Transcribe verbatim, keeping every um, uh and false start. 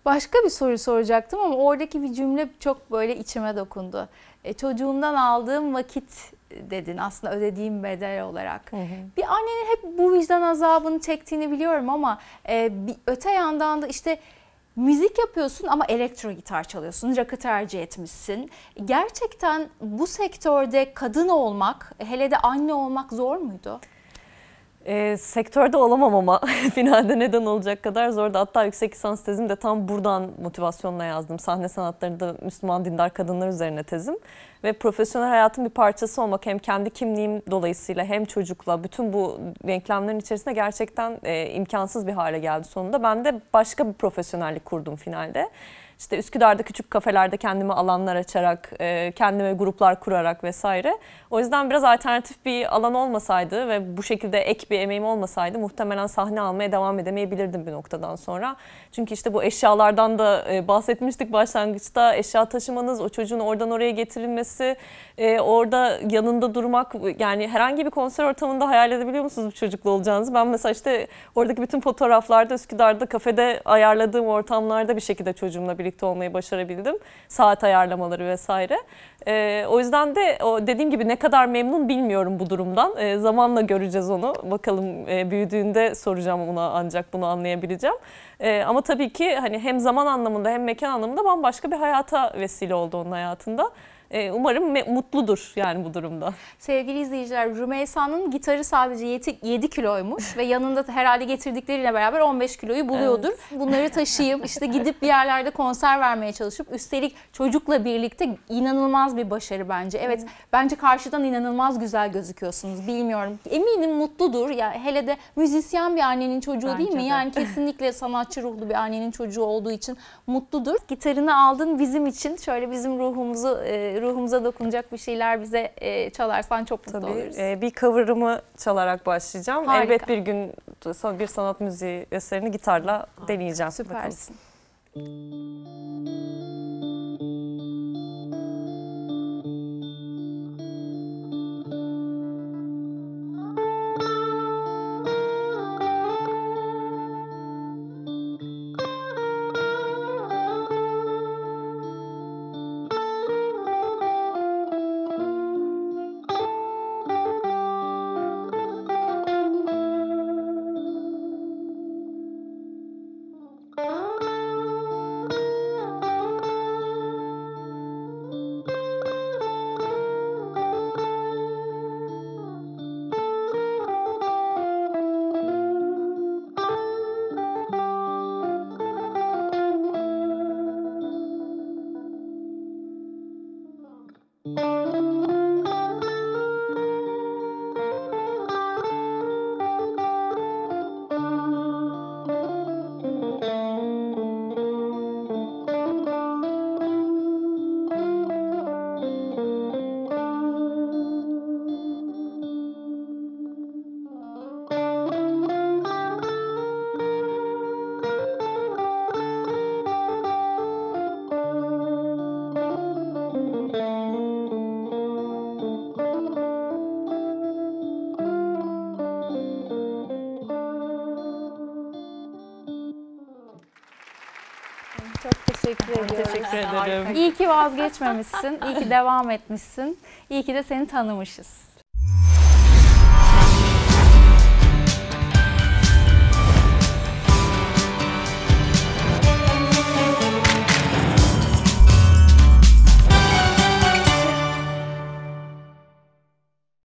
Başka bir soru soracaktım ama oradaki bir cümle çok böyle içime dokundu. E, çocuğumdan aldığım vakit dedin, aslında ödediğim bedel olarak. Hı hı. Bir annenin hep bu vicdan azabını çektiğini biliyorum ama e, bir, öte yandan da işte müzik yapıyorsun ama elektro gitar çalıyorsun, rock'ı tercih etmişsin. Gerçekten bu sektörde kadın olmak, hele de anne olmak zor muydu? E, sektörde olamam ama finalde neden olacak kadar zordu. Hatta yüksek lisans tezim de tam buradan motivasyonla yazdım. Sahne sanatlarında Müslüman dindar kadınlar üzerine tezim. Ve profesyonel hayatın bir parçası olmak, hem kendi kimliğim dolayısıyla hem çocukla, bütün bu denklemlerin içerisinde gerçekten e, imkansız bir hale geldi sonunda. Ben de başka bir profesyonellik kurdum finalde. İşte Üsküdar'da küçük kafelerde kendime alanlar açarak, kendime gruplar kurarak vesaire. O yüzden biraz alternatif bir alan olmasaydı ve bu şekilde ek bir emeğim olmasaydı muhtemelen sahne almaya devam edemeyebilirdim bir noktadan sonra. Çünkü işte bu eşyalardan da bahsetmiştik başlangıçta. Eşya taşımanız, o çocuğun oradan oraya getirilmesi, orada yanında durmak, yani herhangi bir konser ortamında hayal edebiliyor musunuz bu çocukla olacağınızı? Ben mesela işte oradaki bütün fotoğraflarda Üsküdar'da kafede ayarladığım ortamlarda bir şekilde çocuğumla birlikte olmayı başarabildim. Saat ayarlamaları vesaire. Ee, o yüzden de o dediğim gibi ne kadar memnun bilmiyorum bu durumdan. Ee, zamanla göreceğiz onu. Bakalım e, büyüdüğünde soracağım ona, ancak bunu anlayabileceğim. Ee, ama tabii ki hani hem zaman anlamında hem mekan anlamında bambaşka bir hayata vesile oldu onun hayatında. Umarım mutludur yani bu durumda. Sevgili izleyiciler, Rümeysa'nın gitarı sadece yedi kiloymuş ve yanında herhalde getirdikleriyle beraber on beş kiloyu buluyordur. Evet. Bunları taşıyıp işte gidip bir yerlerde konser vermeye çalışıp üstelik çocukla birlikte inanılmaz bir başarı bence. Evet, hmm. bence karşıdan inanılmaz güzel gözüküyorsunuz. Bilmiyorum. Eminim mutludur. Ya hele de müzisyen bir annenin çocuğu bence değil mi? De. Yani kesinlikle sanatçı ruhlu bir annenin çocuğu olduğu için mutludur. Gitarını aldın bizim için. Şöyle bizim ruhumuzu ruhumuza dokunacak bir şeyler bize e, çalarsan çok mutlu Tabii, oluruz. E, bir cover'ımı çalarak başlayacağım. Harika. Elbet bir gün bir sanat müziği eserini gitarla deneyeceğim. Süpersin. Bakalım. Çok teşekkür ediyorum. Teşekkür ederim. İyi ki vazgeçmemişsin, iyi ki devam etmişsin, iyi ki de seni tanımışız.